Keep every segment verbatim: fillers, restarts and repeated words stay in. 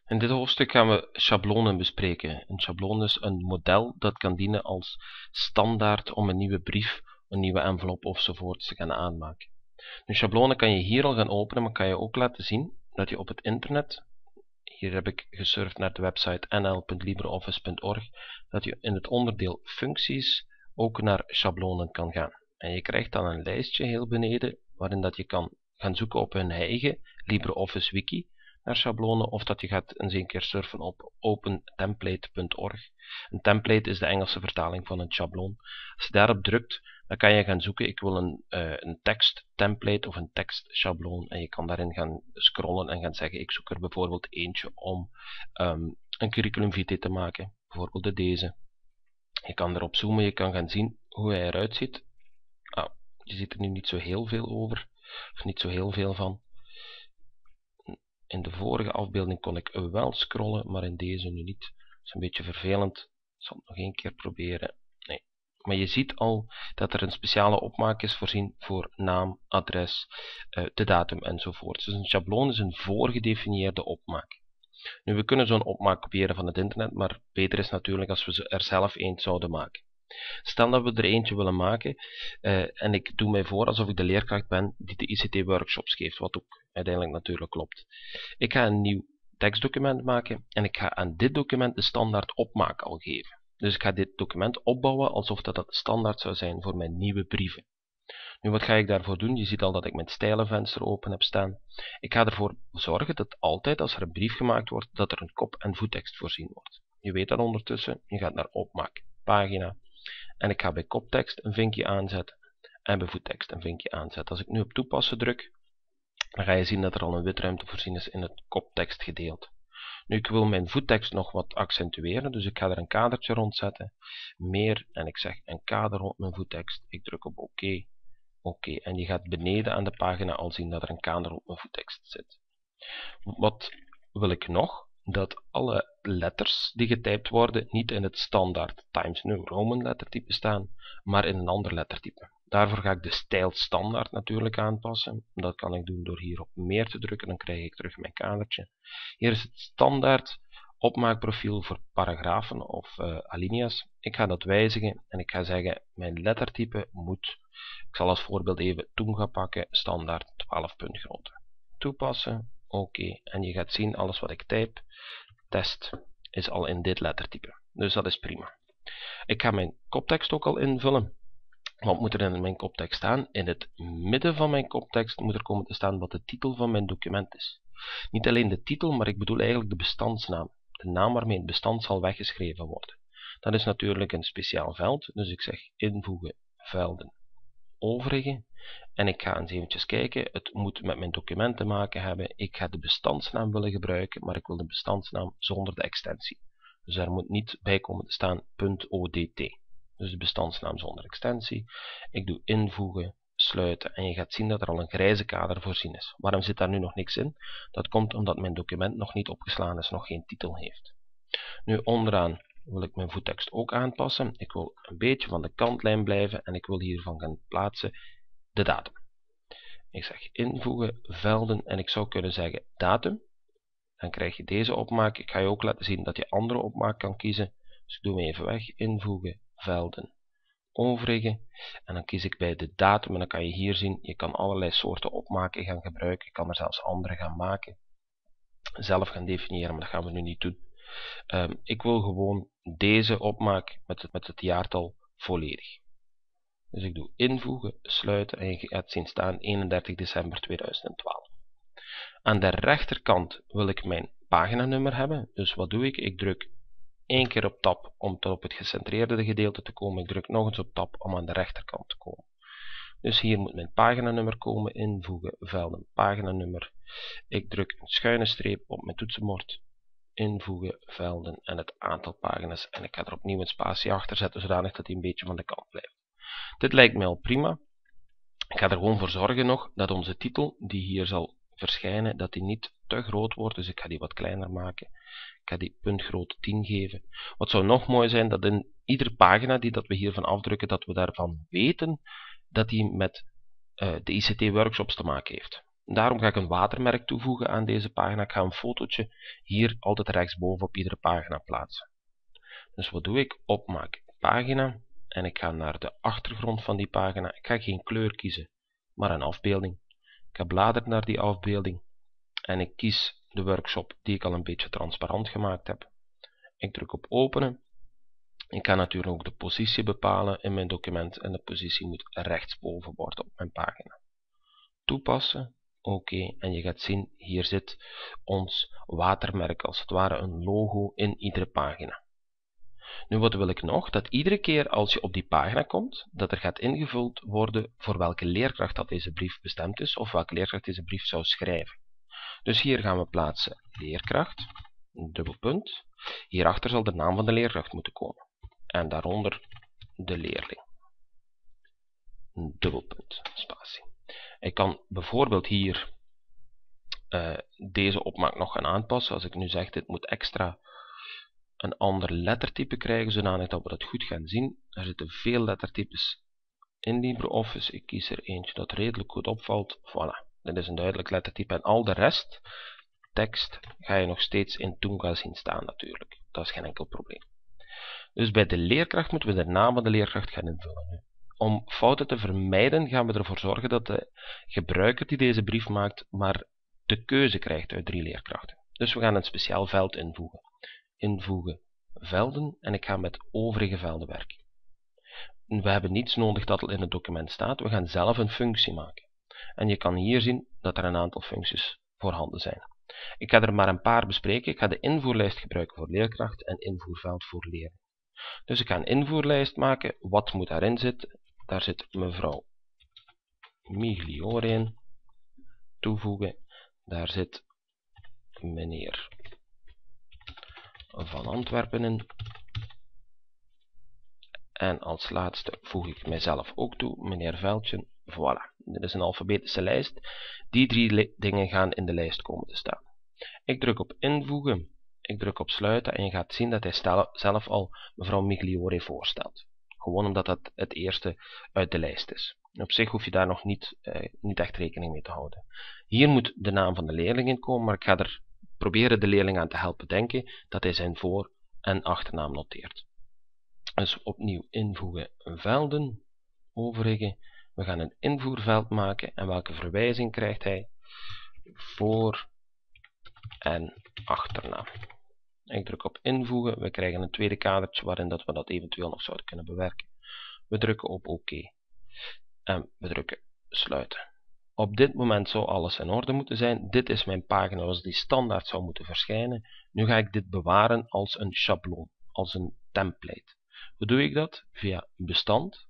In dit hoofdstuk gaan we schablonen bespreken. Een schabloon is een model dat kan dienen als standaard om een nieuwe brief, een nieuwe envelop ofzovoorts te gaan aanmaken. Nu, schablonen kan je hier al gaan openen, maar kan je ook laten zien dat je op het internet, hier heb ik gesurfd naar de website n l punt libreoffice punt org, dat je in het onderdeel functies ook naar schablonen kan gaan. En je krijgt dan een lijstje heel beneden, waarin dat je kan gaan zoeken op hun eigen LibreOffice wiki naar schablonen, of dat je gaat eens een keer surfen op open template punt org. Een template is de Engelse vertaling van een schabloon. Als je daarop drukt, dan kan je gaan zoeken, ik wil een, uh, een tekst template of een tekst schabloon, en je kan daarin gaan scrollen en gaan zeggen, ik zoek er bijvoorbeeld eentje om um, een curriculum vitae te maken, bijvoorbeeld de deze. Je kan erop zoomen, je kan gaan zien hoe hij eruit ziet. Ah, je ziet er nu niet zo heel veel over, of niet zo heel veel van. In de vorige afbeelding kon ik wel scrollen, maar in deze nu niet. Dat is een beetje vervelend. Ik zal het nog één keer proberen. Nee. Maar je ziet al dat er een speciale opmaak is voorzien voor naam, adres, de datum enzovoort. Dus een schabloon is een voorgedefinieerde opmaak. Nu, we kunnen zo'n opmaak kopiëren van het internet, maar beter is natuurlijk als we er zelf eens zouden maken. Stel dat we er eentje willen maken, uh, en ik doe mij voor alsof ik de leerkracht ben die de I C T-workshops geeft, wat ook uiteindelijk natuurlijk klopt. Ik ga een nieuw tekstdocument maken en ik ga aan dit document de standaard opmaak al geven. Dus ik ga dit document opbouwen alsof dat het standaard zou zijn voor mijn nieuwe brieven. Nu, wat ga ik daarvoor doen? Je ziet al dat ik mijn stijlenvenster open heb staan. Ik ga ervoor zorgen dat altijd als er een brief gemaakt wordt, dat er een kop- en voettekst voorzien wordt. Je weet dat ondertussen, je gaat naar opmaak, pagina. En ik ga bij koptekst een vinkje aanzetten en bij voettekst een vinkje aanzetten. Als ik nu op toepassen druk, dan ga je zien dat er al een witruimte voorzien is in het koptekstgedeelte. Nu, ik wil mijn voettekst nog wat accentueren, dus ik ga er een kadertje rond zetten. Meer, en ik zeg een kader rond mijn voettekst. Ik druk op oké. Oké, okay, en je gaat beneden aan de pagina al zien dat er een kader op mijn voettekst zit. Wat wil ik nog? Dat alle letters die getypt worden niet in het standaard Times New Roman lettertype staan, maar in een ander lettertype. Daarvoor ga ik de stijl standaard natuurlijk aanpassen. Dat kan ik doen door hier op meer te drukken, dan krijg ik terug mijn kadertje. Hier is het standaard opmaakprofiel voor paragrafen of uh, alinea's. Ik ga dat wijzigen en ik ga zeggen, mijn lettertype moet, ik zal als voorbeeld even toen gaan pakken, standaard twaalf punt grootte. Toepassen. Oké, okay. En je gaat zien, alles wat ik type, test, is al in dit lettertype. Dus dat is prima. Ik ga mijn koptekst ook al invullen. Wat moet er in mijn koptekst staan? In het midden van mijn koptekst moet er komen te staan wat de titel van mijn document is. Niet alleen de titel, maar ik bedoel eigenlijk de bestandsnaam. De naam waarmee het bestand zal weggeschreven worden. Dat is natuurlijk een speciaal veld, dus ik zeg invoegen, velden, overige. En ik ga eens eventjes kijken, het moet met mijn document te maken hebben. Ik ga de bestandsnaam willen gebruiken, maar ik wil de bestandsnaam zonder de extensie. Dus er moet niet bij komen te staan .odt. Dus de bestandsnaam zonder extensie. Ik doe invoegen, sluiten en je gaat zien dat er al een grijze kader voorzien is. Waarom zit daar nu nog niks in? Dat komt omdat mijn document nog niet opgeslaan is, nog geen titel heeft. Nu onderaan wil ik mijn voettekst ook aanpassen. Ik wil een beetje van de kantlijn blijven en ik wil hiervan gaan plaatsen de datum. Ik zeg invoegen, velden en ik zou kunnen zeggen datum. Dan krijg je deze opmaak. Ik ga je ook laten zien dat je andere opmaak kan kiezen. Dus ik doe hem even weg. Invoegen, velden, overige. En dan kies ik bij de datum en dan kan je hier zien, je kan allerlei soorten opmaken gaan gebruiken. Je kan er zelfs andere gaan maken. Zelf gaan definiëren, maar dat gaan we nu niet doen. Um, ik wil gewoon deze opmaak met het, met het jaartal volledig. Dus ik doe invoegen, sluiten en je gaat zien staan eenendertig december tweeduizend twaalf. Aan de rechterkant wil ik mijn paginanummer hebben. Dus wat doe ik? Ik druk één keer op tab om tot op het gecentreerde gedeelte te komen. Ik druk nog eens op tab om aan de rechterkant te komen. Dus hier moet mijn paginanummer komen. Invoegen, velden, paginanummer. Ik druk een schuine streep op mijn toetsenbord. Invoegen, velden en het aantal pagina's. En ik ga er opnieuw een spatie achter zetten, zodanig dat hij een beetje van de kant blijft. Dit lijkt mij al prima. Ik ga er gewoon voor zorgen nog dat onze titel, die hier zal verschijnen, dat die niet te groot wordt. Dus ik ga die wat kleiner maken. Ik ga die puntgrootte tien geven. Wat zou nog mooi zijn, dat in iedere pagina die dat we hiervan afdrukken, dat we daarvan weten dat die met uh, de I C T-workshops te maken heeft. Daarom ga ik een watermerk toevoegen aan deze pagina. Ik ga een fotootje hier altijd rechtsboven op iedere pagina plaatsen. Dus wat doe ik? Opmaak pagina. En ik ga naar de achtergrond van die pagina. Ik ga geen kleur kiezen, maar een afbeelding. Ik ga bladeren naar die afbeelding. En ik kies de workshop die ik al een beetje transparant gemaakt heb. Ik druk op openen. Ik kan natuurlijk ook de positie bepalen in mijn document. En de positie moet rechtsboven worden op mijn pagina. Toepassen. Oké. Okay. En je gaat zien, hier zit ons watermerk, als het ware een logo in iedere pagina. Nu, wat wil ik nog? Dat iedere keer als je op die pagina komt, dat er gaat ingevuld worden voor welke leerkracht dat deze brief bestemd is, of welke leerkracht deze brief zou schrijven. Dus hier gaan we plaatsen leerkracht, dubbelpunt. Hierachter zal de naam van de leerkracht moeten komen. En daaronder de leerling. Dubbelpunt, spatie. Ik kan bijvoorbeeld hier uh, deze opmaak nog gaan aanpassen. Als ik nu zeg, dit moet extra een ander lettertype krijgen, zodanig dat we dat goed gaan zien. Er zitten veel lettertypes in LibreOffice. Ik kies er eentje dat redelijk goed opvalt. Voilà, dit is een duidelijk lettertype. En al de rest, tekst, ga je nog steeds in Toonga zien staan natuurlijk. Dat is geen enkel probleem. Dus bij de leerkracht moeten we de naam van de leerkracht gaan invullen. Om fouten te vermijden gaan we ervoor zorgen dat de gebruiker die deze brief maakt maar de keuze krijgt uit drie leerkrachten. Dus we gaan een speciaal veld invoegen. Invoegen velden en ik ga met overige velden werken. We hebben niets nodig dat al in het document staat. We gaan zelf een functie maken. En je kan hier zien dat er een aantal functies voorhanden zijn. Ik ga er maar een paar bespreken. Ik ga de invoerlijst gebruiken voor leerkracht en invoerveld voor leerling. Dus ik ga een invoerlijst maken. Wat moet daarin zitten? Daar zit mevrouw Migliore in. Toevoegen. Daar zit meneer van Antwerpen in. En als laatste voeg ik mijzelf ook toe, meneer Veldje. Voilà, dit is een alfabetische lijst. Die drie dingen gaan in de lijst komen te staan. Ik druk op invoegen, ik druk op sluiten en je gaat zien dat hij zelf al mevrouw Migliore voorstelt. Gewoon omdat dat het eerste uit de lijst is. Op zich hoef je daar nog niet, eh, niet echt rekening mee te houden. Hier moet de naam van de leerling in komen, maar ik ga er proberen de leerling aan te helpen denken dat hij zijn voor- en achternaam noteert. Dus opnieuw invoegen velden, overige. We gaan een invoerveld maken en welke verwijzing krijgt hij? Voor- en achternaam. Ik druk op invoegen, we krijgen een tweede kadertje waarin dat we dat eventueel nog zouden kunnen bewerken. We drukken op oké en we drukken sluiten. Op dit moment zou alles in orde moeten zijn. Dit is mijn pagina zoals die standaard zou moeten verschijnen. Nu ga ik dit bewaren als een schabloon, als een template. Hoe doe ik dat? Via bestand,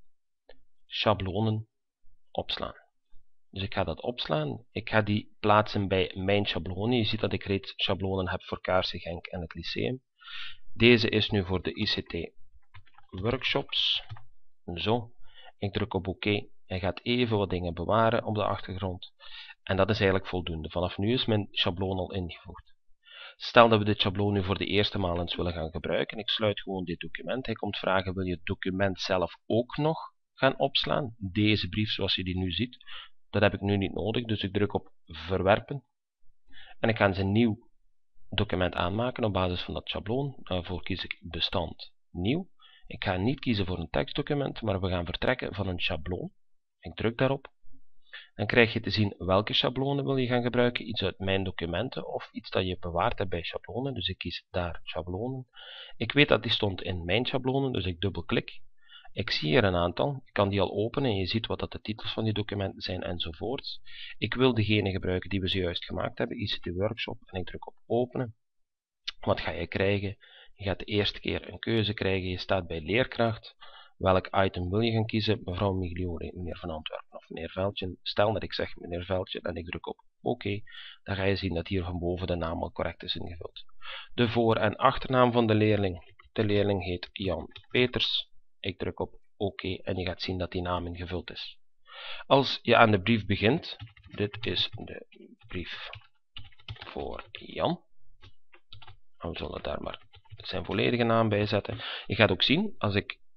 schablonen, opslaan. Dus ik ga dat opslaan. Ik ga die plaatsen bij mijn schablonen. Je ziet dat ik reeds schablonen heb voor K R C Genk en het Lyceum. Deze is nu voor de I C T workshops. Zo. Ik druk op oké. Hij gaat even wat dingen bewaren op de achtergrond. En dat is eigenlijk voldoende. Vanaf nu is mijn schabloon al ingevoegd. Stel dat we dit schabloon nu voor de eerste maal eens willen gaan gebruiken. Ik sluit gewoon dit document. Hij komt vragen, wil je het document zelf ook nog gaan opslaan? Deze brief zoals je die nu ziet. Dat heb ik nu niet nodig, dus ik druk op verwerpen. En ik ga eens een nieuw document aanmaken op basis van dat schabloon. Daarvoor kies ik bestand nieuw. Ik ga niet kiezen voor een tekstdocument, maar we gaan vertrekken van een schabloon. Ik druk daarop. Dan krijg je te zien welke schablonen wil je gaan gebruiken. Iets uit mijn documenten of iets dat je bewaard hebt bij schablonen. Dus ik kies daar schablonen. Ik weet dat die stond in mijn schablonen, dus ik dubbelklik. Ik zie hier een aantal. Ik kan die al openen en je ziet wat dat de titels van die documenten zijn enzovoorts. Ik wil degene gebruiken die we zojuist gemaakt hebben, I C T Workshop, en ik druk op openen. Wat ga je krijgen? Je gaat de eerste keer een keuze krijgen. Je staat bij leerkracht. Welk item wil je gaan kiezen? Mevrouw Migliore, meneer Van Antwerpen of meneer Veldje. Stel dat ik zeg meneer Veldje en ik druk op oké. Dan ga je zien dat hier van boven de naam al correct is ingevuld. De voor- en achternaam van de leerling. De leerling heet Jan Peters. Ik druk op oké en je gaat zien dat die naam ingevuld is. Als je aan de brief begint, dit is de brief voor Jan. We zullen daar maar zijn volledige naam bij zetten. Je gaat ook zien, als ik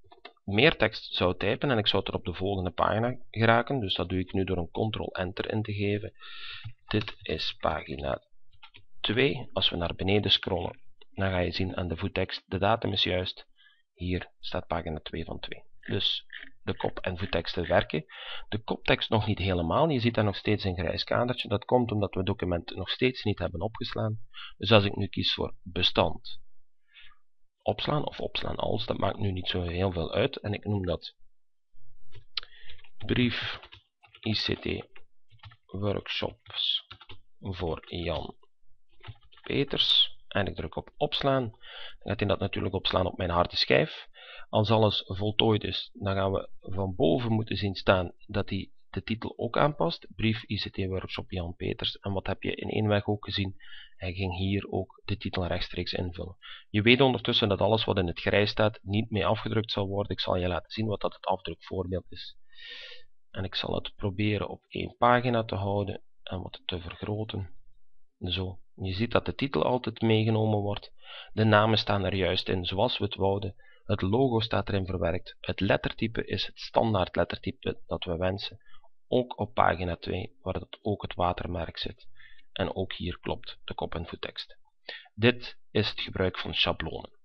meer tekst zou typen en ik zou er op de volgende pagina geraken, dus dat doe ik nu door een control-enter in te geven. Dit is pagina twee. Als we naar beneden scrollen, dan ga je zien aan de voettekst, de datum is juist. Hier staat pagina twee van twee. Dus de kop- en voetteksten werken. De koptekst nog niet helemaal. Je ziet daar nog steeds een grijs kadertje. Dat komt omdat we het document nog steeds niet hebben opgeslaan. Dus als ik nu kies voor bestand opslaan of opslaan als, dat maakt nu niet zo heel veel uit. En ik noem dat brief I C T workshops voor Jan Peters. En ik druk op opslaan. Dan gaat hij dat natuurlijk opslaan op mijn harde schijf. Als alles voltooid is, dan gaan we van boven moeten zien staan dat hij de titel ook aanpast. Brief I C T workshop Jan Peters. En wat heb je in één weg ook gezien? Hij ging hier ook de titel rechtstreeks invullen. Je weet ondertussen dat alles wat in het grijs staat niet mee afgedrukt zal worden. Ik zal je laten zien wat dat het afdrukvoorbeeld is. En ik zal het proberen op één pagina te houden en wat te vergroten. Zo. Je ziet dat de titel altijd meegenomen wordt. De namen staan er juist in zoals we het wouden. Het logo staat erin verwerkt. Het lettertype is het standaard lettertype dat we wensen. Ook op pagina twee, waar dat ook het watermerk zit. En ook hier klopt de kop- en voettekst. Dit is het gebruik van schablonen.